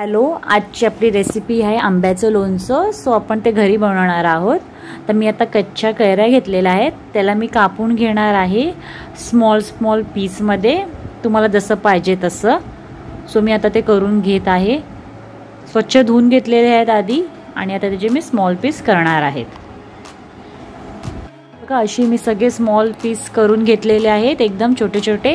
Hello, आजची आपली recipe आहे आंब्याचं लोणचं. सो आपण ते घरी बनवणार आहोत. तर मी आता कच्च्या कैऱ्या घेतलेल्या आहेत, त्याला मी कापून घेणार आहे स्मॉल पीसमध्ये, तुम्हाला जसं पाहिजे तसं. सो मी आता ते करून घेत आहे. स्वच्छ धुवून घेतलेले आहेत आधी आणि आता त्याचे मी स्मॉल पीस करणार आहेत. बघा, अशी मी सगळे स्मॉल पीस करून घेतलेले आहेत, एकदम छोटे छोटे.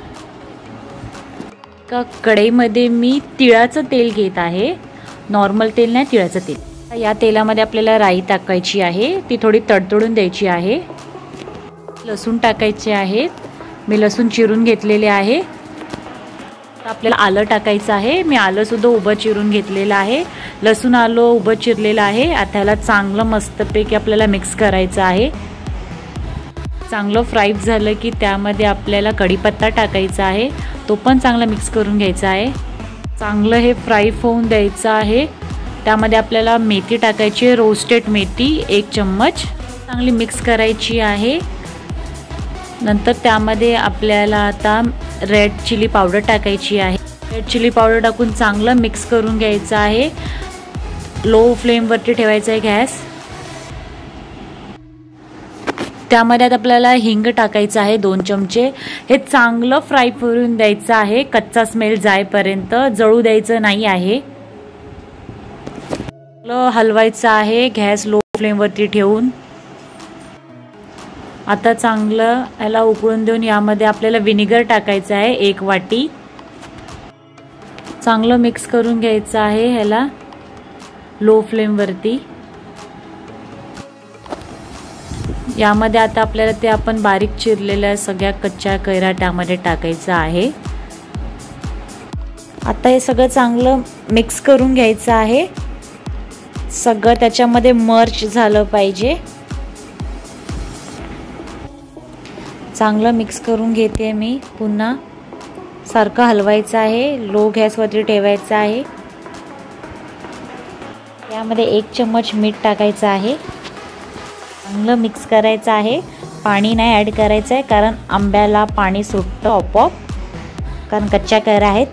कढईमध्ये मी तिळाचं तेल घेत आहे, नॉर्मल तेल नाही, तिळाचं तेल. या तेलामध्ये आपल्याला राई टाकायची आहे, ती थोडी तडतडून द्यायची आहे. लसूण टाकायचे आहेत, मी लसूण चिरून घेतलेले आहे. आपल्याला आलं टाकायचं आहे, मी आलं सुद्धा उभं चिरून घेतलेलं आहे. लसूण आलं उभं चिरलेलं आहे. आता याला चांगलं मस्तपैकी आपल्याला मिक्स करायचं आहे. चांगलं फ्राय झालं की त्यामध्ये आपल्याला कढीपत्ता टाकायचा आहे, तो पण चांगला मिक्स करून घ्यायचा आहे. चांगलं हे फ्राय होऊन द्यायचं आहे. त्यामध्ये आपल्याला मेथी टाकायची, रोस्टेड मेथी 1 चम्मच, चांगली मिक्स करायची आहे. नंतर त्यामध्ये आपल्याला आता रेड चिली पावडर टाकायची आहे. रेड चिली पावडर टाकून चांगलं मिक्स करून घ्यायचं आहे. लो फ्लेमवरती ठेवायचा आहे गॅस. त्यामध्ये आता आपल्याला हिंग टाकायचं आहे 2 चमचे. हे चांगलं फ्राय करून द्यायचं आहे, कच्चा स्मेल जाईपर्यंत, जळू द्यायचं नाही आहे. हलवायचं आहे गॅस लो फ्लेमवरती ठेवून. आता चांगलं याला उकळून देऊन यामध्ये आपल्याला व्हिनेगर टाकायचं आहे 1 वाटी. चांगलं मिक्स करून घ्यायचं आहे ह्याला लो फ्लेमवरती. यामध्ये आता आपल्याला ते आपण बारीक चिरलेल्या सगळ्या कच्च्या कैऱ्या त्यामध्ये टाकायचं आहे. आता हे सगळं चांगलं मिक्स करून घ्यायचं आहे. सगळं त्याच्यामध्ये मर्ज झालं पाहिजे. चांगलं मिक्स करून घेते मी. पुन्हा सारखं हलवायचं आहे, लो गॅसवरती ठेवायचं आहे. यामध्ये 1 चम्मच मीठ टाकायचं आहे. चांगलं मिक्स करायचं आहे. पाणी नाही ॲड करायचं आहे, कारण आंब्याला पाणी सुटतं आपोआप, कारण कच्च्या कैऱ्या आहेत.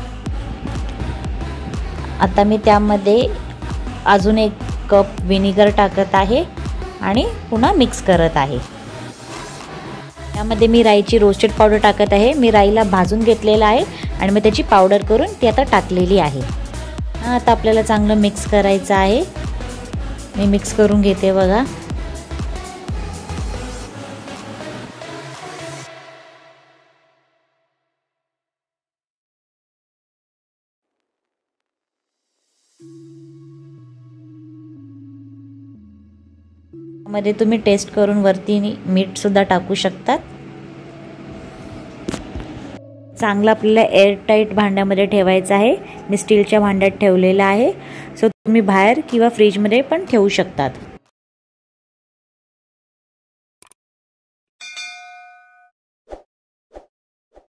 आता मी त्यामध्ये अजून 1 कप व्हिनेगर टाकत आहे आणि पुन्हा मिक्स करत आहे. त्यामध्ये मी राईची रोस्टेड पावडर टाकत आहे. मी राईला भाजून घेतलेला आहे आणि मग त्याची पावडर करून ती आता टाकलेली आहे. आता आपल्याला चांगलं मिक्स करायचं आहे. मी मिक्स करून घेते बघा. मध्ये तुम्ही टेस्ट करून वरती मीठ सुद्धा टाकू शकतात. चांगलं आपल्याला एअरटाईट भांड्यामध्ये ठेवायचं आहे. मी स्टीलच्या भांड्यात ठेवलेलं आहे. सो तुम्ही बाहेर किंवा फ्रीजमध्ये पण ठेवू शकतात.